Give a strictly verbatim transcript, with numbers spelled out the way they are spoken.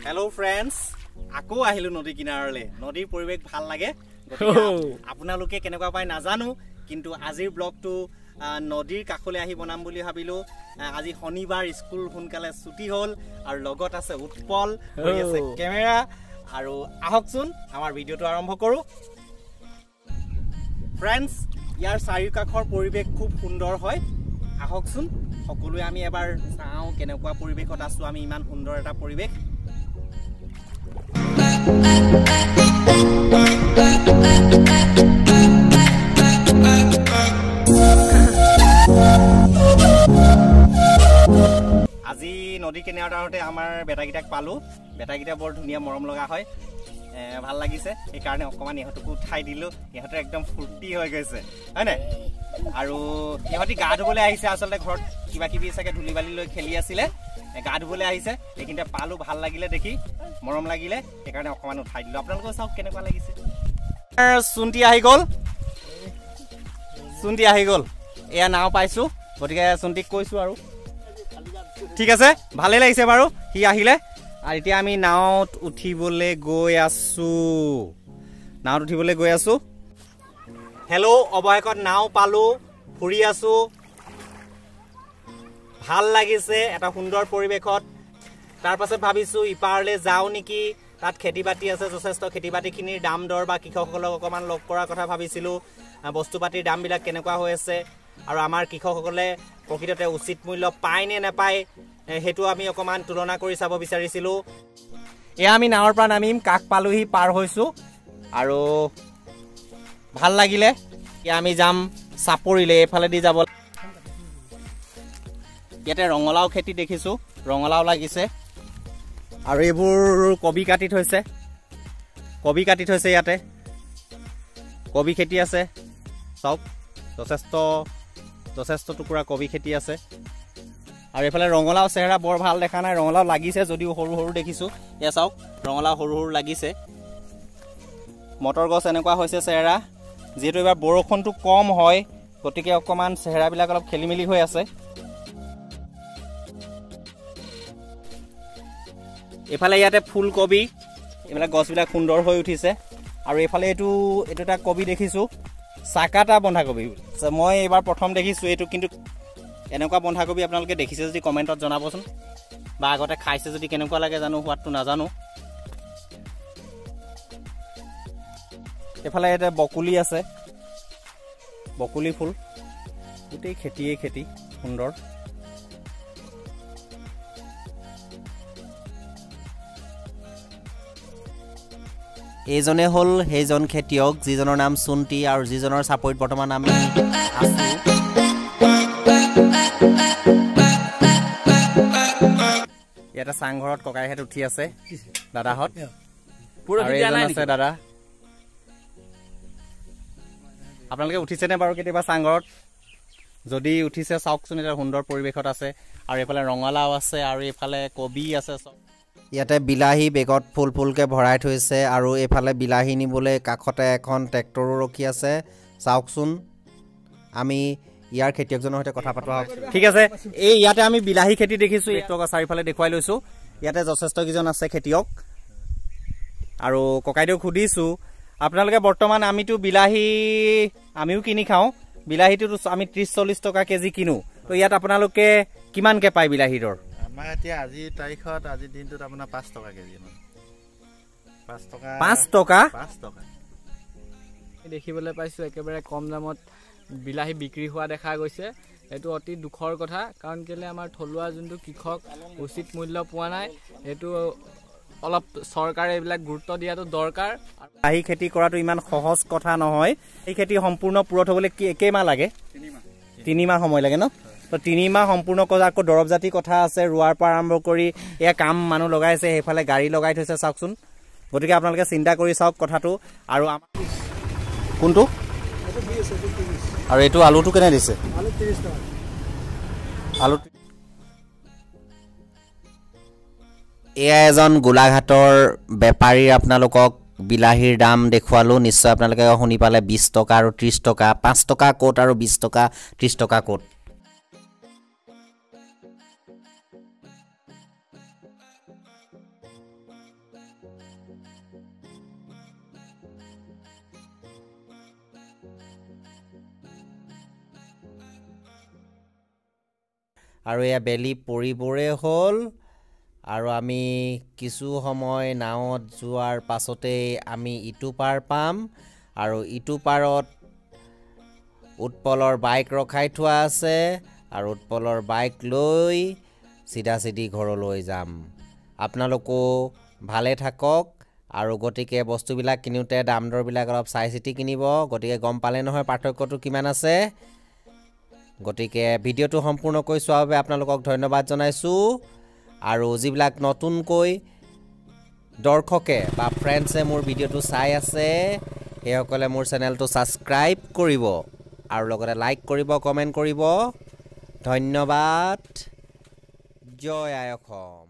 Hello friends, আকৌ আহিলো নদী কিনাৰলে নদীৰ পৰিবেশ ভাল লাগে আপোনালোকে কেনেকুৱা পাই নাজানো কিন্তু আজিৰ ব্লগটো নদীৰ কাখলে আহি বনাম বুলি ভাবিলো আজি শনিবাৰ স্কুল সোনকালে ছুটি হল আৰু লগত আছে উৎপল হৈ আছে কেমেৰা আৰু আহকচোন আমাৰ ভিডিওটো আৰম্ভ কৰো ফ্ৰেন্ডছ ইয়াৰ চাৰিওকাখৰ পৰিবেশ খুব সুন্দৰ হয় আহকচোন সকলোৱে আমি এবাৰ চাও কেনেকুৱা পৰিবেশত আছো আমি ইমান সুন্দৰ এটা পৰিবেশ আজি নদী কিনাৰতে আমাৰ বেটাগিটাক পালো বেটাগিটা বৰ ধুনিয়া মৰম লগা হয় ভাল লাগিছে এই কাৰণে অকমান ইহতকো উঠাই দিলো ইহতে একদম ফুৰ্তি হৈ গৈছে হয় না আৰু ইহতি গা ধুবলৈ আহিছে আসলে ঘৰত কিবা কিবি সাকে ধুলি বালি লৈ খেলি আছিল গা ধুবলৈ আহিছে এইকিনটা পালো ভাল লাগিলে দেখি মৰম লাগিলে এই কাৰণে অকমান উঠাই দিলো আপোনালোকৰ চাওক কেনেকুৱা লাগিছে সুন্তি আহি গল সুন্তি আহি গল এয়া নাও পাইছো গটিকে সুন্তিক কৈছো আৰু ঠিক আছে ভালে লাগিছে বাৰু হি আহিলে আৰু এতিয়া আমি নাওত উঠিবলৈ গৈ আছো নাওত উঠিবলৈ গৈ আছো হেল্ল অবয়কত নাও পালো ফুৰি আছো ভাল লাগিছে এটা সুন্দৰ পৰিবেশত তাৰ পাছত ভাবিছো ইপাৰলে যাও নেকি তাত খেতি বাতি আছে যথেষ্ট খেতি বাতিখিনিৰ দাম দৰ বা কৃষকসকলক অকমান লগ কৰাৰ কথা ভাবিছিলো বস্তুপাতিৰ দামবিলাক কেনেকুৱা হৈ আছে আৰু আমাৰ কৃষকসকলে প্ৰকৃততে উচিত মূল্য পায় নে নাপায় হেতু আমি অকমান তুলনা কৰি চাব বিচাৰিছিলো এয়া আমি নাৱৰ পৰা নামিম কাক পালোহি পাৰ হৈছো আৰু ভাল লাগিলে এয়া আমি যাম সাপৰিলে এফালে দি যাব ইয়াতে ৰঙলাও খেতি দেখিছো ৰঙলাও লাগিছে আৰু এইবোৰ কবি কাটি থৈছে কবি কাটি থৈছে ইয়াতে কবি খেতি আছে সব যথেষ্ট যথেষ্ট টুকুৰা কবি খেতি আছে আৰু এফালে ৰঙলাও চেহাৰা বৰ ভাল দেখা নাই ৰঙলাও লাগিছে যদিও সৰু সৰু দেখিছো এয়া চাওক ৰঙলাও সৰু সৰু লাগিছে মটৰ গছ এনেকুৱা হৈছে চেহাৰা যেটো এবাৰ বৰষুণটো কম হয় গতিকে অকমান চেহাৰাবিলাক অলপ খেলিমেলি হৈ আছে এফালে ইয়াতে ফুলকবি এবিলাক গছবিলাক সুন্দৰ হৈ উঠিছে আৰু এফালে এটো এটোটা কবি দেখিছো সাকাটা বন্ধাকবি মই এবাৰ প্ৰথম দেখিছো এটো কিন্তু এনেকুৱা বন্ধাকবি আপোনালোকে দেখিছে যদি কমেন্টত জনাবচোন বা আগতে খাইছে যদি কেনেকুৱা লাগে জানো হোৱাটো নাজানো এফালে এটা বকুলি আছে বকুলি ফুল গোটেই খেতিয়ে খেতি সুন্দৰ এইজনে হল সেইজন খেতিয়ক যিজনৰ নাম সুন্তি আৰু যিজনৰ সাপৰিত বৰ্তমান আমি আছো এটা সাংঘৰত ককাইহেত উঠি আছে দাদাহত পুরো ভিডিও নাই আছে দাদা আপোনালোকে উঠিছে নে বাৰু কেতিয়াবা সাংঘৰত যদি উঠিছে চাওকচোন এটা সুন্দৰ পৰিবেশত আছে আৰু এফালে ৰঙালাও আছে আৰু এফালে কবি আছে ইয়াতে বিলাহী বেগত ফুল ফুলকে ভৰাই থৈছে আৰু এফালে বিলাহী নিবলৈ কাখতে এখন ট্ৰেক্টৰো ৰখি আছে চাওকচোন আমি ইয়াৰ খেতিয়কজনৰ সৈতে কথা পাতোৱা ঠিক আছে এই ইয়াতে আমি বিলাহী খেতি দেখিছো টকা চাৰিফালে দেখুৱাই লৈছো ইয়াতে যথেষ্ট কিজন আছে খেতিয়ক আৰু ককাইদেউ খুদিছো আপোনালোকে বৰ্তমান আমিতো বিলাহী আমিও কিনি খাও বিলাহীটো আমি ত্ৰিশ চল্লিশ টকা কেজি কিনো তো ইয়াত আপোনালোকে কিমানকে পায় বিলাহীৰ দৰ আমাৰ এতিয়া আজি তাৰিখত আজি দিনটোত আপোনাৰ পাঁচ টকা কেজি পাঁচ টকা পাঁচ টকা পাঁচ টকা দেখিবলৈ পাইছো একেবাৰে কম দামত বিলাহী বিক্ৰী হোৱা দেখা গৈছে এটো অতি দুখৰ কথা কাৰণ কেলে আমাৰ থলুৱা যোনটো কৃষক উচিত মূল্য পোৱা নাই এটো অলপ চৰকাৰে এইবিলাক গুৰুত্ব দিয়াটো দৰকাৰ বিলাহী খেতি কৰাটো ইমান সহজ কথা নহয় এই খেতি সম্পূৰ্ণ পুৰত হ'বলৈ কি একেমাহ লাগে তিনি মাহ সময় লাগে ন তো তিনি মাহ সম্পূৰ্ণ কৰা আকৌ দৰব জাতি কথা আছে ৰুৱাৰ পৰা আৰম্ভ কৰি এয়া কাম মানুহ লগাইছে হেফালে গাড়ী লগাই থৈছে চাওকচোন গতিকে আপোনালোকে চিন্তা কৰি চাওক কথাটো আৰু কোনটো আৰু এটো আলুটো কেনে দিছে আলু ত্ৰিশ টকা আলু এয়া এজন গোলাঘাটৰ বেপাৰী আপোনালোকক বিলাহীৰ দাম দেখুৱালো নিশ্চয় আপোনালোকে শুনি পালে বিশ টকা আৰু ত্ৰিশ টকা পাঁচ টকা কোট আৰু বিশ টকা ত্ৰিশ টকা কোট আৰু এয়া বেলি পৰিবৰে হ'ল আৰু আমি কিছু সময় নাৱত যোৱাৰ পাছতেই আমি ইটো পাৰ পাম আৰু ইটো পাৰত উৎপলৰ বাইক ৰখাই থোৱা আছে আৰু উৎপলৰ বাইক লৈ চিধা চিধি ঘৰলৈ যাম। আপোনালোকো ভালে থাকক আৰু গতিকে বস্তুবিলাক কিনোতে দাম দৰবিলাক অলপ চাই চিতি কিনিব। গতিকে গম পালে নহয় পাৰ্থক্যটো কিমান আছে। গতিকে ভিডিঅ'টো সম্পূৰ্ণকৈ চোৱাৰ বাবে আপোনালোকক ধন্যবাদ জনাইছোঁ আৰু যিবিলাক নতুনকৈ দৰ্শকে বা ফ্ৰেণ্ডছে মোৰ ভিডিঅ'টো চাই আছে সেইসকলে মোৰ চেনেলটো ছাবস্ক্ৰাইব কৰিব আৰু লগতে লাইক কৰিব, কমেণ্ট কৰিব। ধন্যবাদ। জয় আই অসম।